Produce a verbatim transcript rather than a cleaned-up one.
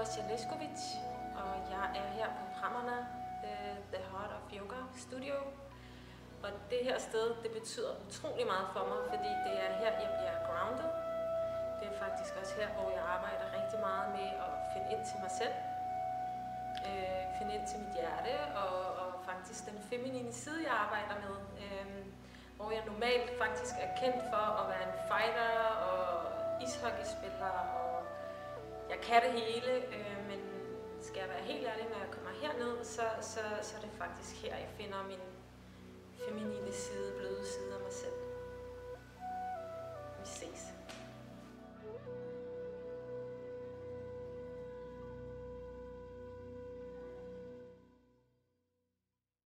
Nastasja Leskovic, og jeg er her på Pramana, uh, The Heart of Yoga Studio. Og det her sted, det betyder utrolig meget for mig, fordi det er her, jeg bliver grounded. Det er faktisk også her, hvor jeg arbejder rigtig meget med at finde ind til mig selv. Uh, finde ind til mit hjerte, og, og faktisk den feminine side, jeg arbejder med. Uh, hvor jeg normalt faktisk er kendt for at være en fighter og ishockeyspiller, og jeg kan det hele, øh, men skal jeg være helt ærlig, når jeg kommer herned, så, så, så er det faktisk her, jeg finder min feminine side, bløde side af mig selv.